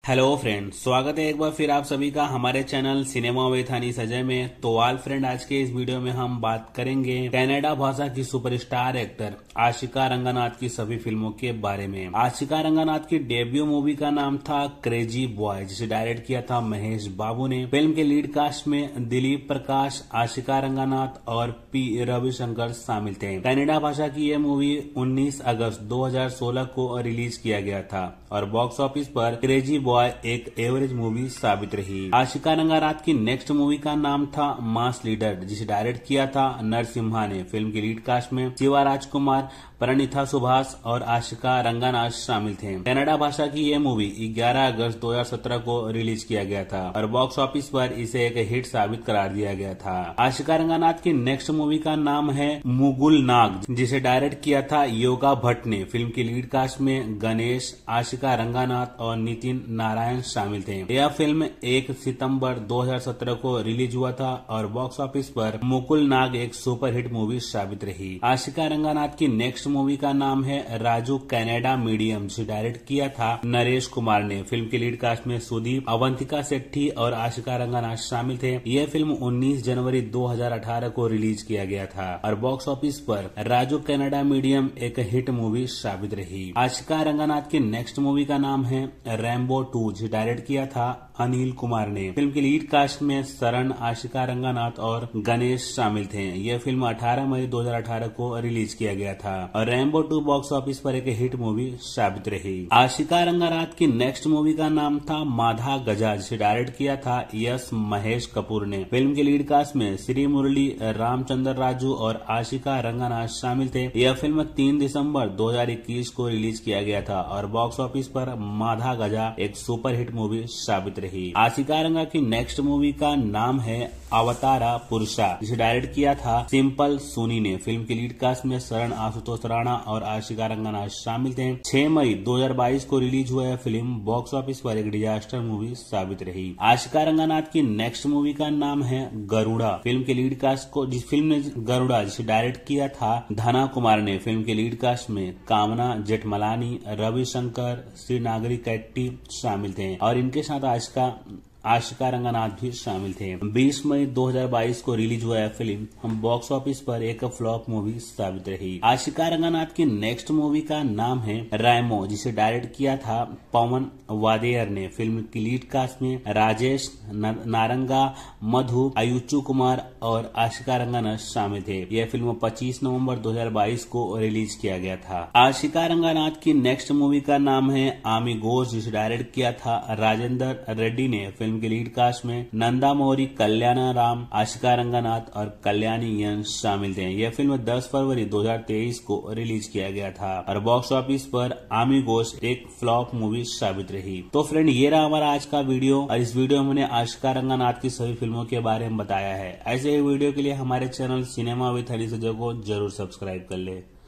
Hello friend, स्वागत है एक बार फिर आप सभी का हमारे channel cinema with Honey Sajay में। तो ऑल फ्रेंड, आज के इस वीडियो में हम बात करेंगे कनाडा भाषा की सुपरस्टार एक्टर आशिका रंगनाथ की सभी फिल्मों के बारे में। आशिका रंगनाथ की डेब्यू मूवी का नाम था क्रेजी बॉय, जिसे डायरेक्ट किया था महेश बाबू ने। फिल्म के लीड कास्ट में दिलीप प्रकाश, आशिका रंगनाथ और पी रविशंकर शामिल थे। कनाडा भाषा की यह मूवी 19 अगस्त 2016 को रिलीज किया गया था और बॉक्स ऑफिस पर क्रेजी बॉय एक एवरेज मूवी साबित रही। आशिका रंगनाथ की नेक्स्ट मूवी का नाम था मास लीडर, जिसे डायरेक्ट किया था नरसिम्हा ने। फिल्म की लीड कास्ट में शिवा राजकुमार, प्रणीता सुभाष और आशिका रंगनाथ शामिल थे। कनाडा भाषा की यह मूवी 11 अगस्त 2017 को रिलीज किया गया था और बॉक्स ऑफिस पर इसे एक हिट साबित करार दिया गया था। आशिका रंगनाथ की नेक्स्ट मूवी का नाम है मुगुल नाग, जिसे डायरेक्ट किया था योगा भट्ट ने। फिल्म की लीड कास्ट में गणेश, आशिका रंगनाथ और नितिन नारायण शामिल थे। यह फिल्म 1 सितंबर 2017 को रिलीज हुआ था और बॉक्स ऑफिस पर मुकुल नाग एक सुपरहिट मूवी साबित रही। आशिका रंगनाथ की नेक्स्ट मूवी का नाम है राजू कनाडा मीडियम, जिसे डायरेक्ट किया था नरेश कुमार ने। फिल्म के लीड कास्ट में सुदीप, अवंतिका सेट्टी और आशिका रंगनाथ शामिल थे। यह फिल्म 19 जनवरी 2018 को रिलीज किया गया था और बॉक्स ऑफिस पर राजू कनाडा मीडियम एक हिट मूवी साबित रही। आशिका रंगनाथ की नेक्स्ट मूवी का नाम है रैम्बो 2, जिसे डायरेक्ट किया था अनिल कुमार ने। फिल्म की लीड कास्ट में शरण, आशिका रंगनाथ और गणेश शामिल थे। यह फिल्म 18 मई 2018 को रिलीज किया गया था और रैम्बो 2 बॉक्स ऑफिस पर एक हिट मूवी साबित रही। आशिका रंगनाथ की नेक्स्ट मूवी का नाम था माधा गजा, जिसे डायरेक्ट किया था यश महेश कपूर ने। फिल्म की लीड कास्ट में श्री मुरली, रामचंद्र राजू और आशिका रंगनाथ शामिल थे। यह फिल्म 3 दिसंबर 2021 को रिलीज किया गया था और बॉक्स ऑफिस पर माधा गजा एक सुपरहिट मूवी साबित रही। आशिका रंगा की नेक्स्ट मूवी का नाम है अवतारा पुरुषा, जिसे डायरेक्ट किया था सिंपल सोनी ने। फिल्म की लीड कास्ट में शरण, आशुतोष राणा और आशिका रंगनाथ शामिल थे। 6 मई 2022 को रिलीज हुआ यह फिल्म बॉक्स ऑफिस पर एक डिजास्टर मूवी साबित रही। आशिका रंगनाथ की नेक्स्ट मूवी का नाम है गरुड़ा। फिल्म के लीड कास्ट को जिस फिल्म ने गरुड़ा, जिसे डायरेक्ट किया था धना कुमार ने। फिल्म के लीड कास्ट में कामना जेठमलानी, रविशंकर, श्री नागरी कैट्टी शामिल थे और इनके साथ आशिका रंगनाथ भी शामिल थे। 20 मई 2022 को रिलीज हुआ यह फिल्म हम बॉक्स ऑफिस पर एक फ्लॉप मूवी साबित रही। आशिका रंगनाथ की नेक्स्ट मूवी का नाम है रैमो, जिसे डायरेक्ट किया था पवन वाडेयर ने। फिल्म की लीड कास्ट में राजेश नारंगा, मधु, आयुचु कुमार और आशिका रंगनाथ शामिल थे। यह फिल्म 25 नवंबर 2022 को रिलीज किया गया था। आशिका रंगनाथ की नेक्स्ट मूवी का नाम है आमी घोष, जिसे डायरेक्ट किया था राजेंद्र रेड्डी ने। फिल्म के लीड कास्ट में नंदा मौरी, कल्याणा राम, आशिका रंगनाथ और कल्याणी यंग शामिल थे। यह फिल्म 10 फरवरी 2023 को रिलीज किया गया था और बॉक्स ऑफिस पर आमी घोष एक फ्लॉप मूवी साबित रही। तो फ्रेंड, ये रहा हमारा आज का वीडियो और इस वीडियो में हमने आशिका रंगनाथ की सभी फिल्मों के बारे में बताया है। ऐसे ही वीडियो के लिए हमारे channel cinema with Honey Sajay को जरूर सब्सक्राइब कर ले।